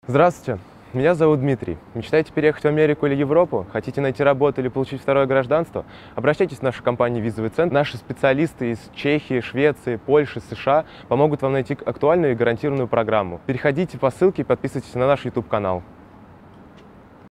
Здравствуйте, меня зовут Дмитрий. Мечтаете переехать в Америку или Европу? Хотите найти работу или получить второе гражданство? Обращайтесь в нашу компанию «Визовый центр». Наши специалисты из Чехии, Швеции, Польши, США помогут вам найти актуальную и гарантированную программу. Переходите по ссылке и подписывайтесь на наш YouTube-канал.